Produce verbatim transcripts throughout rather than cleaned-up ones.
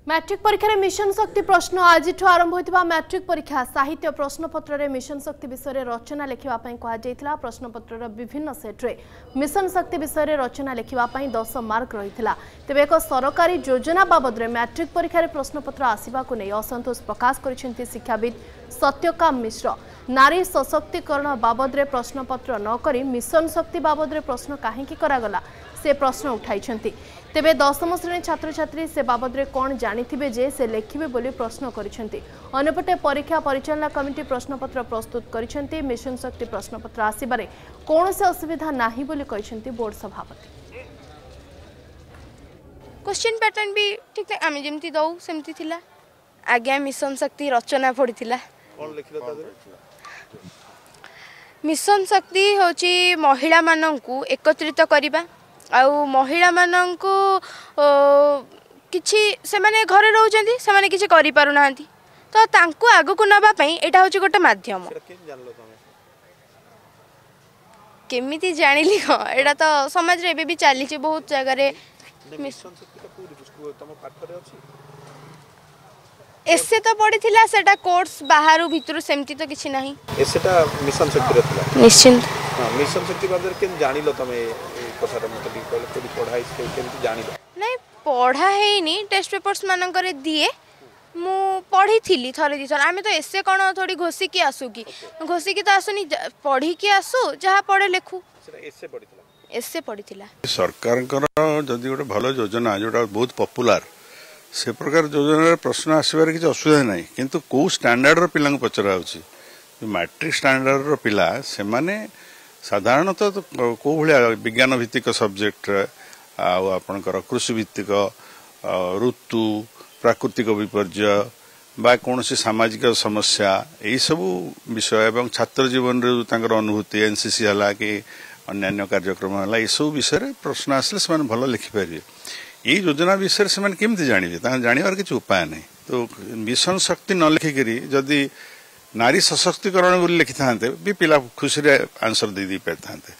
Matric परीक्षा mission शक्ति प्रश्न आज आरंभ होता मैट्रिक परीक्षा साहित्य प्रश्नपत्र में मिशन शक्ति विषय में रचना लिखापी कहुला। प्रश्नपत्र विभिन्न सेट्रे मिशन शक्ति विषय में रचना लिखापी दस मार्क रही तेज एक सरकारी योजना बाबद में मैट्रिक परीक्षा प्रश्नपत्र आसवा को नहीं असंतोष प्रकाश कर शिक्षाविद सत्यकाम मिश्र। नारी सशक्तिकरण बाबद में प्रश्नपत्र नक मिशन शक्ति बाबद में प्रश्न कहीं करागला से प्रश्न उठाई। तेबे दशम श्रेणी छात्र छात्री से बाबद में कौन जानिथिबे जे से लेखिबे बोली प्रश्न करिसेंती। अन्यपटे परीक्षा परिचालना कमिटी प्रश्नपत्र प्रस्तुत करिसेंती। मिशन शक्ति प्रश्नपत्र आसिबारे कौन से असुविधा नाही बोली कहिसेंती बोर्ड सभापति। क्वेश्चन पैटर्न भी ठीक आम जमती दौ सेमती थिला। आज्ञा मिशन शक्ति रचना पड़ीथिला। कौन लिखिला तादरे? मिशन शक्ति होची महिला माननकु एकत्रित करिबा आउ महिला माननकु किछि से माने घरे रहउचंती से माने किछि करि पारु नांती तो तांको आगो को नबा पई एटा होची गोटे माध्यम। केमिति जानिली हो एटा तो समाज रे एबे भी चाली छि बहुत जगह रे। मिशन शक्ति का पूरी स्कूल तम पाठरे अछि एसे तो पड़ीथिला सेटा कोर्स बाहरु भितरु सेमती तो किछि नाही। एसेटा मिशन शक्ति रथिला निश्चित। हां मिशन शक्ति बादर केन जानिलो तमे कथार मतलब कहले कोडी पढाई से केमति जानिलो? नहीं पढ़ा हेनी टेस्ट पेपर्स मानकर दिए मु पढ़ी थी थरे दी थर। आम तो एसे कौन थोड़ी घोषी की आसू कि घोषी की तो आसुनी पढ़ी की आसू जहाँ पढ़े लेखु एसे पढ़ी थिला। सरकार जदि गोटे भल योजना जोटा बहुत पॉपुलर से प्रकार योजना प्रश्न आसबार किसी असुविधा ना किंतु कौ स्टैंडर्ड पिला पचरा मैट्रिक स्टैंडर्ड पिला से माने साधारणतः तो कौ भाया विज्ञान भित्तिक सब्जेक्ट आपणकर कृषि भित्तिक ऋतु प्राकृतिक विपर्य बा कौन सी सामाजिक समस्या यही सब विषय एवं छात्र जीवन रे तांकर अनुभूति एनसीसी हला कि अन्य कार्यक्रम हला ये सब विषय प्रश्न आसले से भल लिखिपारे। ये योजना विषय से केमती जानवे जानवर किसी उपाय नहीं। तो मिशन शक्ति न लिखिकी जदि नारी सशक्तिकरण बोली लिखि था भी पिला खुशी रे आंसर दे दी पारि था।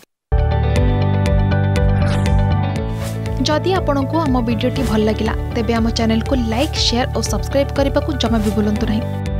जदि आपंक आम भिडी भल लगा तेब आम चैनल को लाइक शेयर और सब्सक्राइब करने को जमा भी भूलु नहीं।